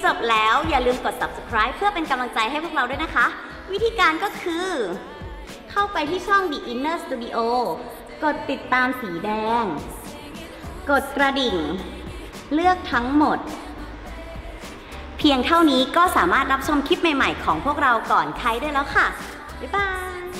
จบแล้วอย่าลืมกด subscribe เพื่อเป็นกำลังใจให้พวกเราด้วยนะคะวิธีการก็คือเข้าไปที่ช่อง The Inner Studio กดติดตามสีแดงกดกระดิ่งเลือกทั้งหมดเพียงเท่านี้ก็สามารถรับชมคลิปใหม่ๆของพวกเราก่อนใครได้แล้วค่ะบ๊ายบาย